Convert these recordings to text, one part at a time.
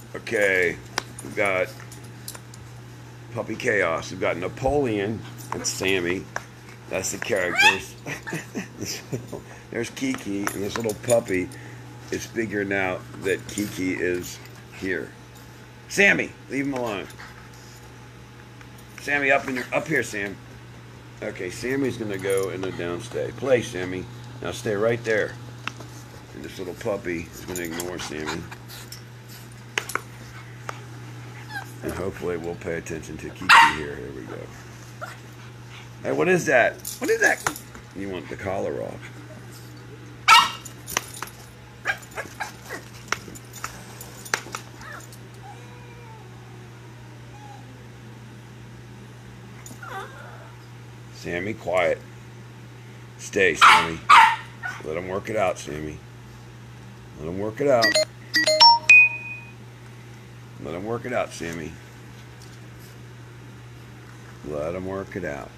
Okay, we've got Puppy Chaos. We've got Napoleon. That's Sammy. That's the characters. There's Kiki, and this little puppy is figuring out that Kiki is here. Sammy, leave him alone. Sammy, up here, Sam. Okay, Sammy's gonna go in the downstay. Play, Sammy. Now stay right there. And this little puppy is gonna ignore Sammy. And hopefully we'll pay attention to Kiki here. Here we go. Hey, what is that? What is that? You want the collar off. Sammy, quiet. Stay, Sammy. Let him work it out, Sammy. Let him work it out. Let him work it out, Sammy. Let him work it out.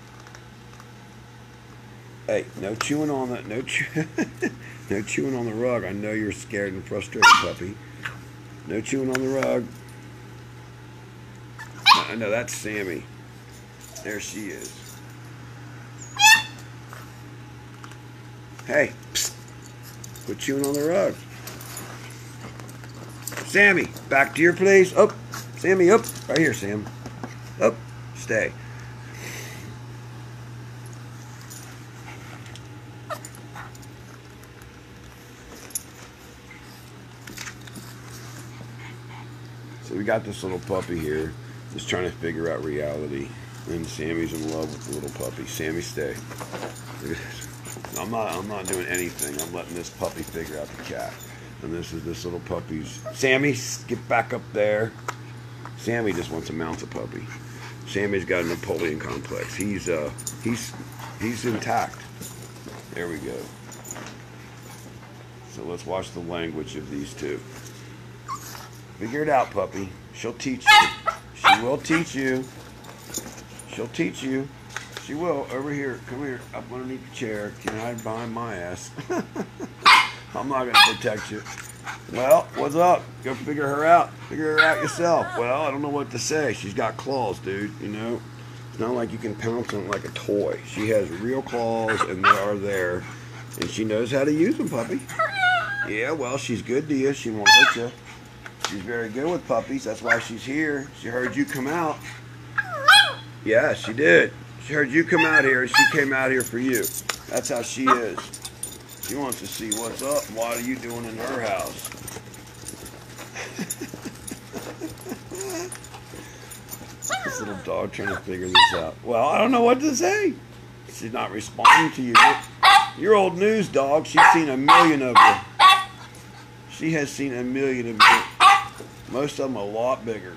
Hey, no chewing on the no chewing on the rug. I know you're scared and frustrated, puppy. No chewing on the rug. I know that's Sammy. There she is. Hey, psst. Quit chewing on the rug. Sammy, back to your place. Up, Sammy, up. Right here, Sam. Up, stay. So we got this little puppy here, just trying to figure out reality. And Sammy's in love with the little puppy. Sammy, stay. Look at this. I'm not doing anything. I'm letting this puppy figure out the cat. And this is this little puppy's. Sammy, get back up there. Sammy just wants to mount a puppy. Sammy's got a Napoleon complex. He's intact. There we go. So let's watch the language of these two. Figure it out, puppy. She'll teach you. She will teach you. She'll teach you. She will. Over here. Come here. Up underneath the chair. Can I hide behind my ass? I'm not going to protect you. Well, what's up? Go figure her out. Figure her out yourself. Well, I don't know what to say. She's got claws, dude. You know? It's not like you can pounce on it like a toy. She has real claws, and they are there. And she knows how to use them, puppy. Yeah, well, she's good to you. She won't hurt you. She's very good with puppies. That's why she's here. She heard you come out. Yeah, she did. She heard you come out here, and she came out here for you. That's how she is. She wants to see what's up and what are you doing in her house. This little dog trying to figure this out. Well, I don't know what to say. She's not responding to you. You're old news, dog. She's seen a million of you. She has seen a million of you. Most of them a lot bigger.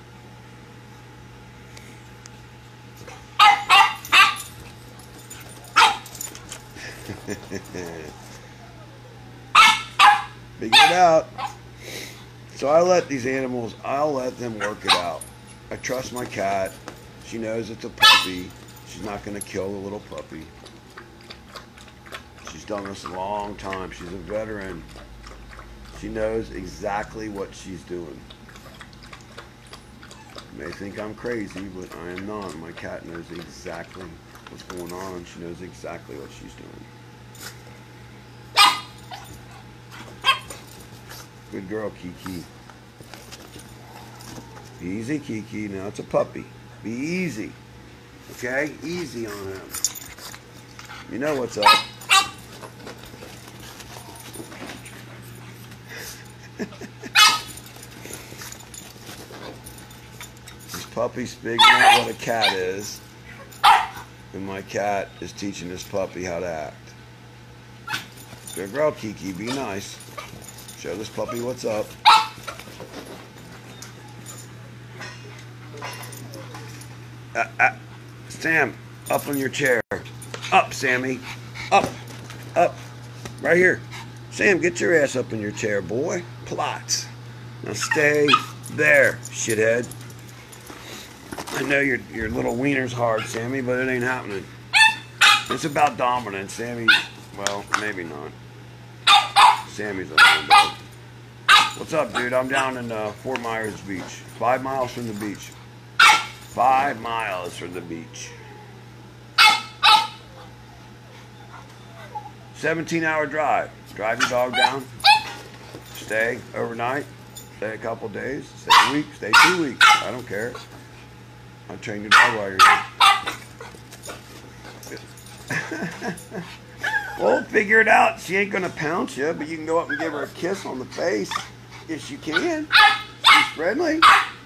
Figure it out. So I let these animals, I'll let them work it out. I trust my cat. She knows it's a puppy. She's not going to kill the little puppy. She's done this a long time. She's a veteran. She knows exactly what she's doing. You may think I'm crazy, but I am not. My cat knows exactly what's going on. She knows exactly what she's doing. Good girl, Kiki. Be easy, Kiki. Now it's a puppy. Be easy. Okay? Easy on him. You know what's up. This puppy's figuring out what a cat is. And my cat is teaching this puppy how to act. Good girl, Kiki. Be nice. Show this puppy what's up. Sam, up on your chair. Up, Sammy. Up. Up. Right here. Sam, get your ass up in your chair, boy. Plots. Now stay there, shithead. I know your little wiener's hard, Sammy, but it ain't happening. It's about dominance, Sammy. Well, maybe not. Sammy's a home dog. What's up, dude? I'm down in Fort Myers Beach. 5 miles from the beach. 5 miles from the beach. 17-hour drive. Drive your dog down. Stay overnight. Stay a couple days. Stay a week. Stay 2 weeks. I don't care. I'll train your dog while you're here. Well, figure it out. She ain't gonna pounce you, but you can go up and give her a kiss on the face. Yes, you can. She's friendly.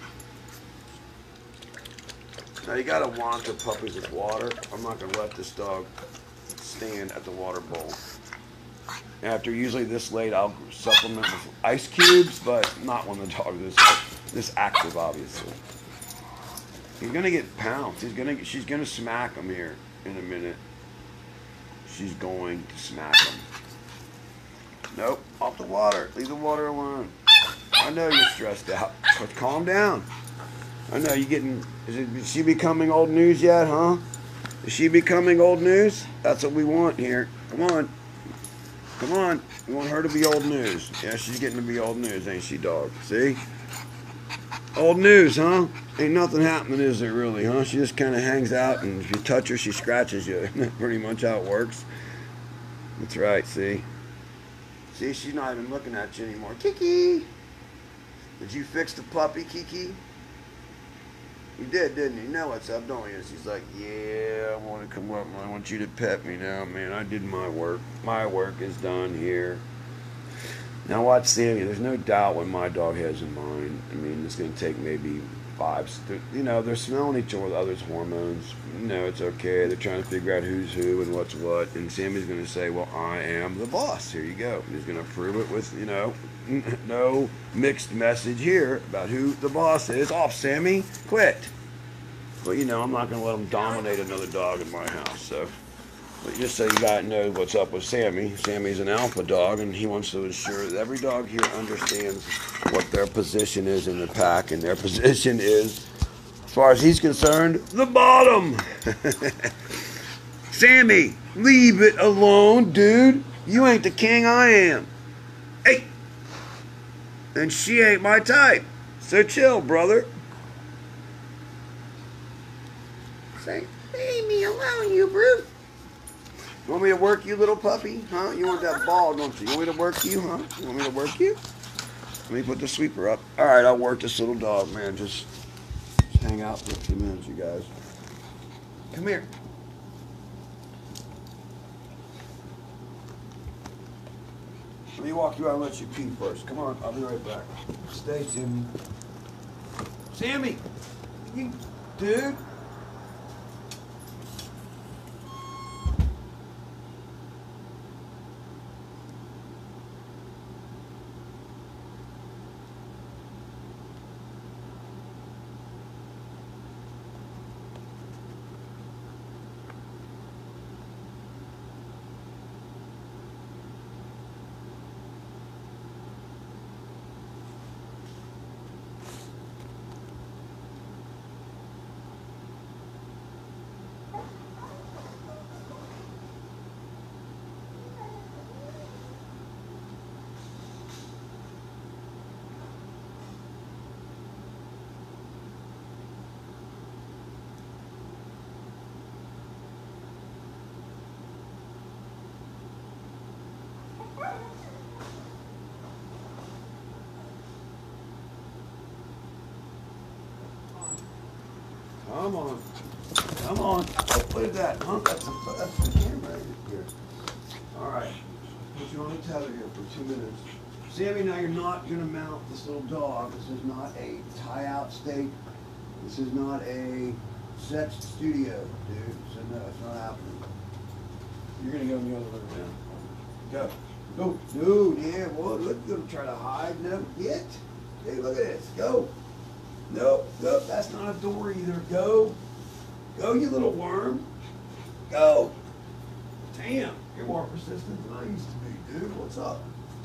Now you gotta water puppies with water. I'm not gonna let this dog stand at the water bowl. After usually this late, I'll supplement with ice cubes, but not when the dog is this active, obviously. He's gonna get pounced. She's gonna smack him here in a minute. She's going to smack him. Nope, off the water. Leave the water alone. I know you're stressed out, but calm down. I know you're getting. Is she becoming old news yet, huh? Is she becoming old news? That's what we want here. Come on. Come on. We want her to be old news. Yeah, she's getting to be old news, ain't she, dog? See? Old news, huh? Ain't nothing happening, is there really, huh? She just kind of hangs out, and if you touch her, she scratches you. Isn't that pretty much how it works? That's right, see? See, she's not even looking at you anymore. Kiki! Did you fix the puppy, Kiki? You did, didn't you? You know what's up, don't you? She's like, yeah, I want to come up and I want you to pet me now, man. I did my work. My work is done here. Now watch Sammy. There's no doubt what my dog has in mind. I mean, it's going to take maybe 5. You know, they're smelling each other's hormones. You know, it's okay. They're trying to figure out who's who and what's what. And Sammy's going to say, well, I am the boss. Here you go. And he's going to prove it with, you know, no mixed message here about who the boss is. Off, Sammy. Quit. But, you know, I'm not going to let him dominate another dog in my house. So, but just so you guys know what's up with Sammy. Sammy's an alpha dog, and he wants to ensure that every dog here understands what their position is in the pack. And their position is, as far as he's concerned, the bottom. Sammy, leave it alone, dude. You ain't the king, I am. Hey. And she ain't my type. So chill, brother. Say, leave me alone, you brute. You want me to work you, little puppy? Huh? You want that ball, don't you? You want me to work you, huh? You want me to work you? Let me put the sweeper up. All right, I'll work this little dog, man. Just hang out for a few minutes, you guys. Come here. Let me walk you out and let you pee first. Come on, I'll be right back. Stay, Sammy. Sammy! Dude! Come on. Come on. Oh, look at that, huh? That's the camera right here. All right. Put you on the tether here for 2 minutes. Sammy, now you're not going to mount this little dog. This is not a tie-out state. This is not a sex studio, dude. So no, it's not happening. You're going to go in the other room now. Go. Go. Dude, yeah, boy, look, you're going to try to hide. No, get. Hey, look at this. Go. Nope, nope, that's not a door either. Go. Go, you little worm. Go. Damn, you're more persistent than I used to be, dude. What's up?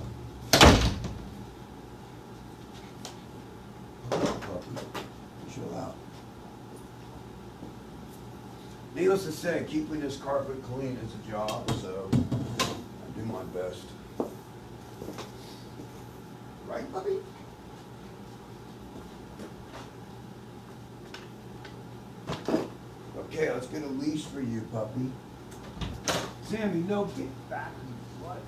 Chill out. Needless to say, keeping this carpet clean is a job, so I do my best. Right, puppy? Okay, let's get a leash for you, puppy. Sammy, no, get back, you slut.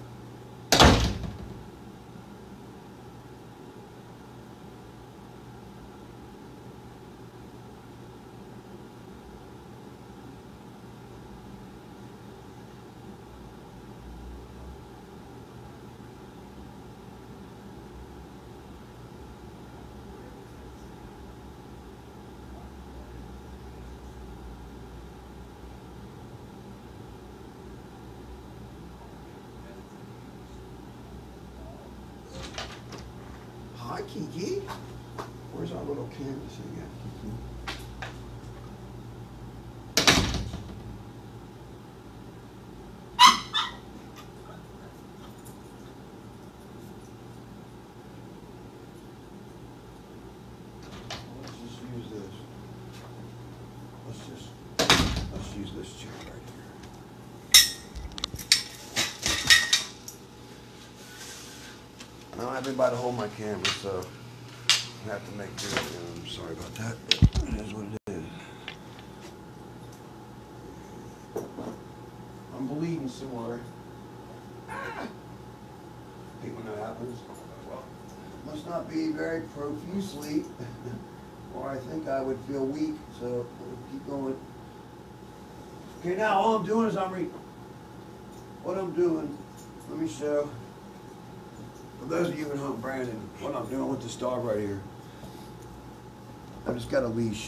Hi, Kiki. Where's our little canvas again, Kiki? Let's just use this. Let's use this chair right here. I don't have anybody to hold my camera, so I have to make do. I'm sorry about that, but it is what it is. I'm bleeding somewhere. Ah! Hate when that happens. Well, must not be very profusely, or I think I would feel weak, so we'll keep going. Okay, now all I'm doing is what I'm doing, let me show. For those of you at home, Brandon, what I'm doing with this dog right here, I've just got a leash.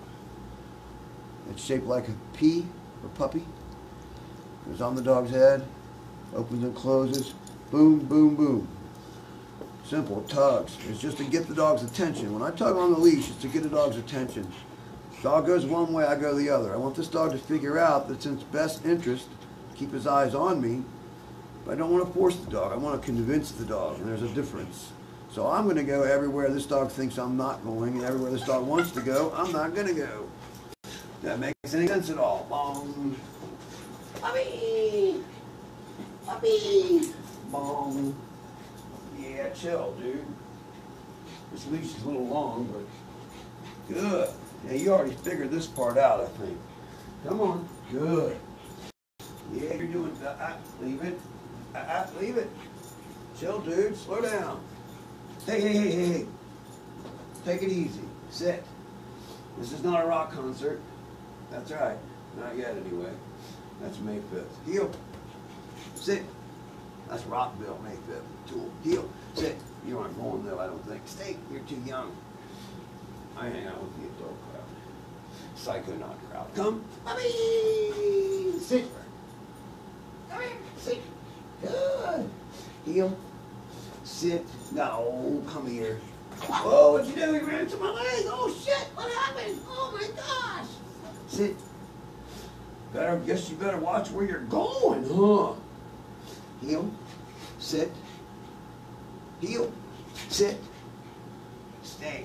It's shaped like a pea or puppy. It's on the dog's head, opens and closes, boom, boom, boom. Simple, tugs. It's just to get the dog's attention. When I tug on the leash, it's to get the dog's attention. Dog goes one way, I go the other. I want this dog to figure out that it's in its best interest to keep his eyes on me. But I don't want to force the dog. I want to convince the dog, and there's a difference. So I'm going to go everywhere this dog thinks I'm not going, and everywhere this dog wants to go, I'm not going to go. That makes any sense at all. Bong. Puppy! Puppy! Bong. Yeah, chill, dude. This leash is a little long, but good. Yeah, you already figured this part out, I think. Come on. Good. Yeah, you're doing that. Leave it. Leave it. Chill, dude. Slow down. Hey. Take it easy. Sit. This is not a rock concert. That's right. Not yet, anyway. That's May 5th. Heel. Sit. That's Rockville, May 5th. Tool. Heel. Sit. You aren't going, though, I don't think. Stay. You're too young. I hang out with the adult crowd. Psychonaut crowd. Come. Puppy! Sit. Come here. Sit. Good. Heel. Sit. No. Come here. Oh, what'd you do? You ran into my leg. Oh, shit. What happened? Oh, my gosh. Sit. Guess you better watch where you're going, huh? Heel. Sit. Heel. Sit. Stay.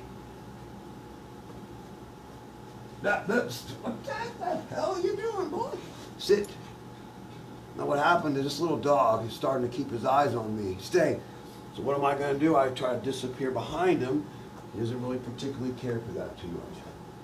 What the hell are you doing, boy? Sit. Now what happened is this little dog is starting to keep his eyes on me. Stay. So what am I going to do? I try to disappear behind him. He doesn't really particularly care for that too much.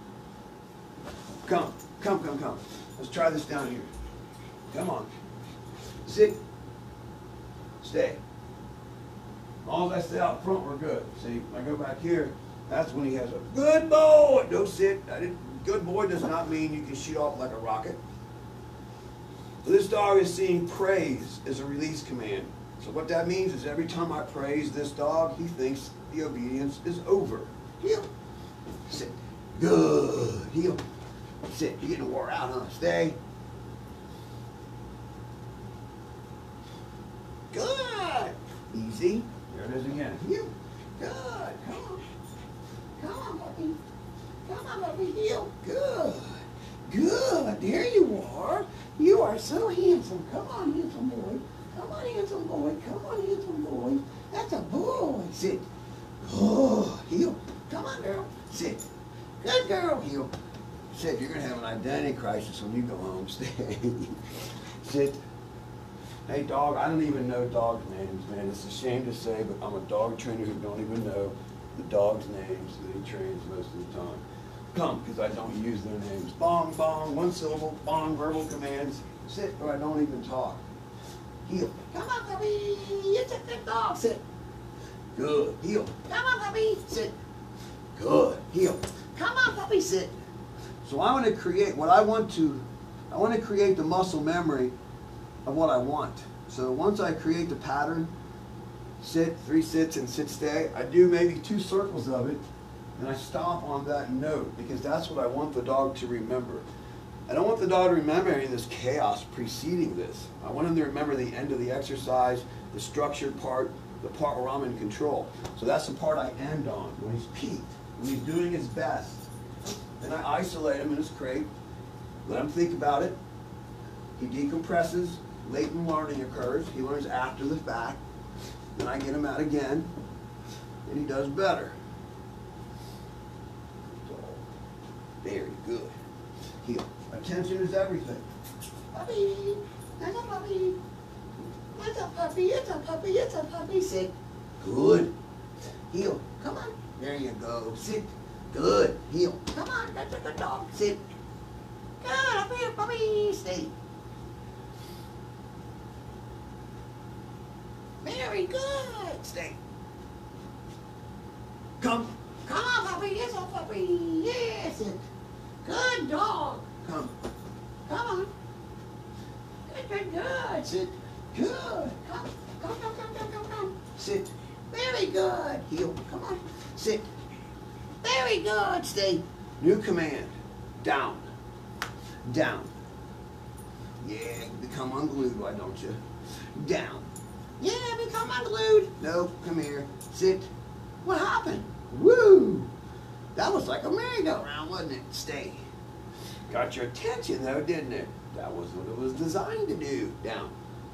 Come. Let's try this down here. Come on. Sit. Stay. As long as I stay out front, we're good. See, when I go back here, that's when he has a good boy. No sit. Good boy does not mean you can shoot off like a rocket. This dog is seeing praise as a release command. So what that means is every time I praise this dog, he thinks the obedience is over. Heel. Sit. Good. Heel. Sit. You're getting wore out, huh? Stay. Good. Easy. There it is again. Heel. Good. Come on. Come on, puppy. Come on, puppy. Heel. Good. Good. There you are. You are so handsome. Come on, handsome boy. Come on, handsome boy. Come on, handsome boy. That's a boy. Sit. Oh, heel. Come on, girl. Sit. Good girl. Heel. Sit. You're going to have an identity crisis when you go home. Stay. Sit. Hey dog, I don't even know dogs' names, man. It's a shame to say, but I'm a dog trainer who don't even know the dogs' names that he trains most of the time. Come, because I don't use their names. Bong, bong, one syllable, bong, verbal commands. Sit, or I don't even talk. Heel. Come on, puppy. It's a good dog. Sit. Good. Heel. Come on, puppy. Sit. Good. Heel. Come on, puppy. Sit. So I want to create what I want to create the muscle memory of what I want. So once I create the pattern, sit, 3 sits and sit stay, I do maybe 2 circles of it, and I stop on that note because that's what I want the dog to remember. I don't want the dog to remember any of this chaos preceding this. I want him to remember the end of the exercise, the structured part, the part where I'm in control. So that's the part I end on, when he's peaked, when he's doing his best. Then I isolate him in his crate, let him think about it. He decompresses, latent learning occurs, he learns after the fact. Then I get him out again, and he does better. So, very good. Heel. Attention is everything. Puppy, that's a puppy. That's a puppy, it's a puppy, it's a puppy. Sit. Good. Heel. Come on. There you go. Sit. Good. Heel. Come on, that's a good dog. Sit. Good. Up here, puppy. Stay. Very good. Stay. Come. Come on, puppy. It's a puppy. Yes. Sit. Good dog. Come. Come on. Good, good, good. Sit. Good. Come. Come, come, come, come, come, come. Sit. Very good. Heel. Come on. Sit. Very good. Stay. New command. Down. Down. Yeah, become unglued, why don't you? Down. Yeah, become unglued. No, come here. Sit. What happened? Woo! That was like a merry-go-round, wasn't it? Stay. Got your attention though, didn't it? That was what it was designed to do. Down.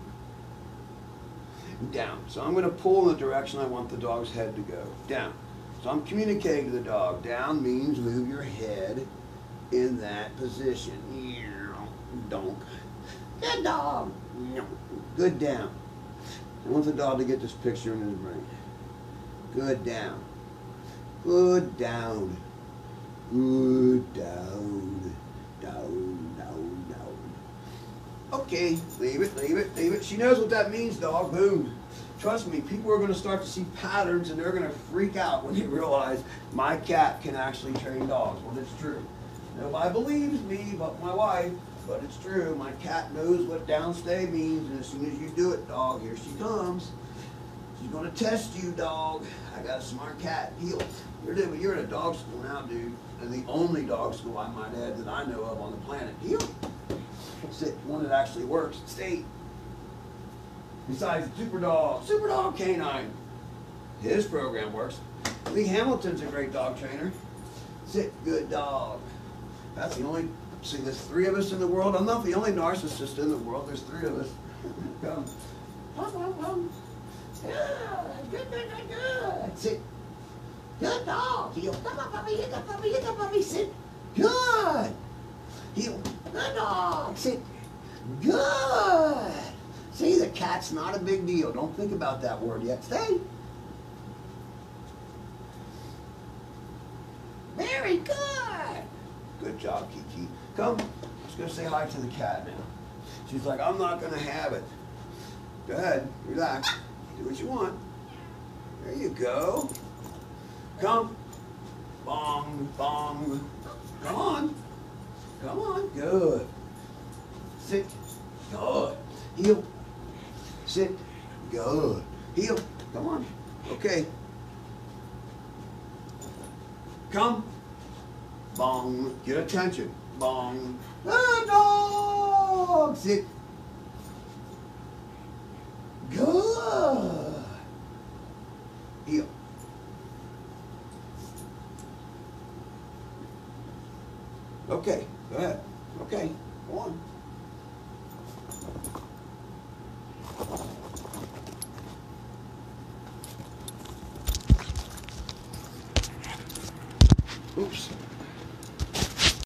Down. So I'm going to pull in the direction I want the dog's head to go. Down. So I'm communicating to the dog. Down means move your head in that position. Donk. Good dog. Good down. I want the dog to get this picture in his brain. Good down. Good down. Good down. Down, down, down. Okay, leave it, leave it, leave it. She knows what that means, dog. Boom. Trust me, people are going to start to see patterns and they're going to freak out when they realize my cat can actually train dogs. Well, it's true. Nobody believes me but my wife, but it's true. My cat knows what downstay means, and as soon as you do it, dog, here she comes. She's going to test you, dog. I got a smart cat. Heel. You're in a dog school now, dude. And the only dog school, I might add, that I know of on the planet. Heel. Sit. One that actually works. Stay. Besides Super Dog Canine. His program works. Lee Hamilton's a great dog trainer. Sit. Good dog. That's the only, see, there's 3 of us in the world. I'm not the only narcissist in the world. There's 3 of us. Come. Come. Good, good, good, good, good. Sit. Good dog. Heel. Come on, puppy. Hit the puppy. Hit the puppy. Sit. Good. Heel. Good dog. Sit. Good. See, the cat's not a big deal. Don't think about that word yet. Stay. Very good. Good job, Kiki. Come. Let's go say hi to the cat now. She's like, I'm not going to have it. Go ahead. Relax. Do what you want. There you go. Come. Bong, bong. Come on. Come on. Good. Sit. Good. Heel. Sit. Good. Heel. Come on. Okay. Come. Bong. Get attention. Bong. Good dog. Sit. Good. Heel. Okay. Go ahead. Okay.